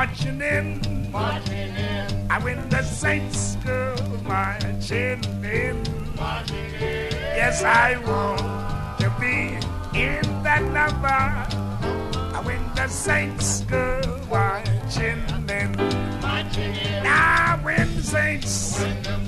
marching in. I when the Saints go marching in. Yes, I want to be in that number. When the Saints go marching in. Now when the Saints